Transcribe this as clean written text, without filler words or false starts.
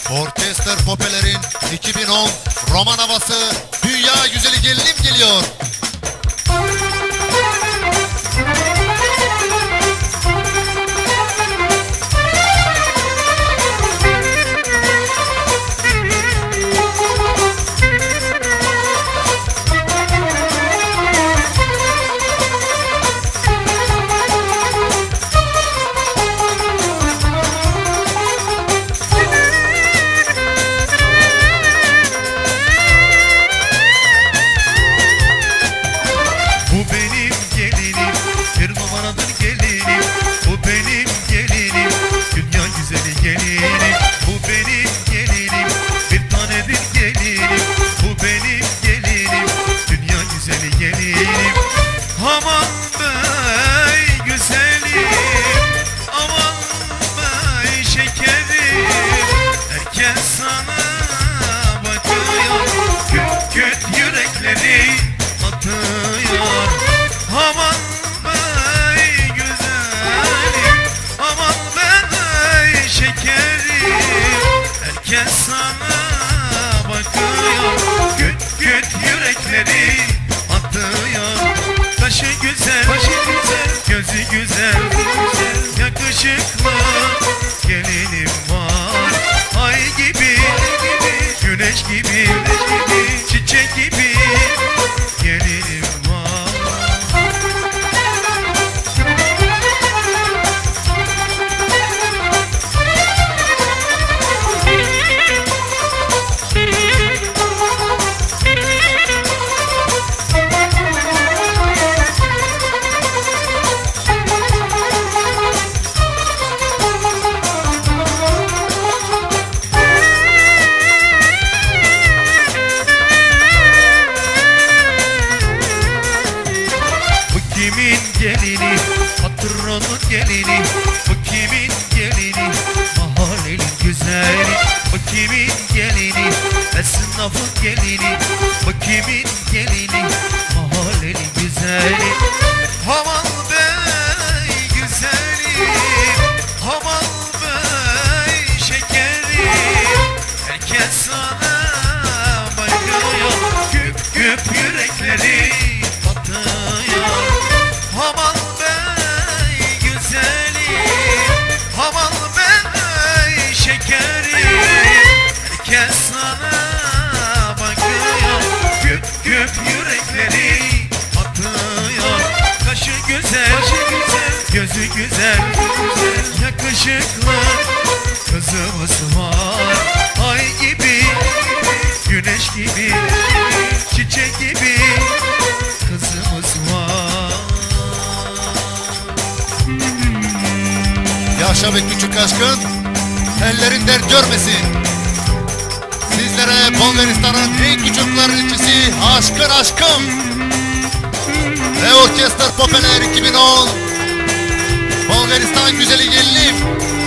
Orkester Popeler'in 2010 roman havası Dünya Güzeli Gelinim geliyor. Aman bey güzelim, aman bey şekerim, herkes sana bakıyor, küt küt yürekleri atıyor. Aman bey güzelim, aman bey şekerim, herkes sana bakıyor, küt küt yürekleri atıyor. Başı güzel, gözü güzel, yakışıklı gelinim var. Ay gibi, güneş gibi, çiçek gibi gelinim var. Kimin gelini, patronun gelini, bu kimin gelini, mahallenin güzeli. Bu kimin gelini, esnafın gelini, bu kimin gelini, mahallenin güzeli. Aman bey güzeli, aman bey şekeri, herkes sana bakıyor, küp küp yürekleri batıyor. Aman bey güzelim, aman bey şekerim, herkes sana bakıyor, küp küp yürekleri atıyor. Kaşı güzel, gözü güzel, yakışıklı kızımız var. Ay gibi, güneş gibi, çiçek gibi kızımız var. Yaşa be küçük aşkın, ellerin dert görmesin. Sizlere Bulgaristan'ın en küçük klarnetçisi Aşkın Aşkım ve Orkester Popeler 2010 Bulgaristan Güzeli Gelinim.